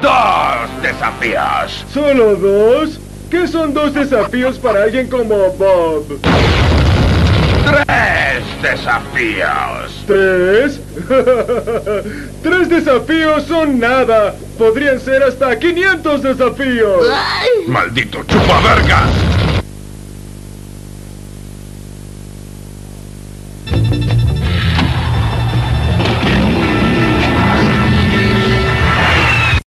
¡2 desafíos! ¿Solo 2? ¿Qué son 2 desafíos para alguien como Bob? 3 desafíos. ¿3? 3 desafíos son nada. Podrían ser hasta 500 desafíos. ¡Maldito chupavergas!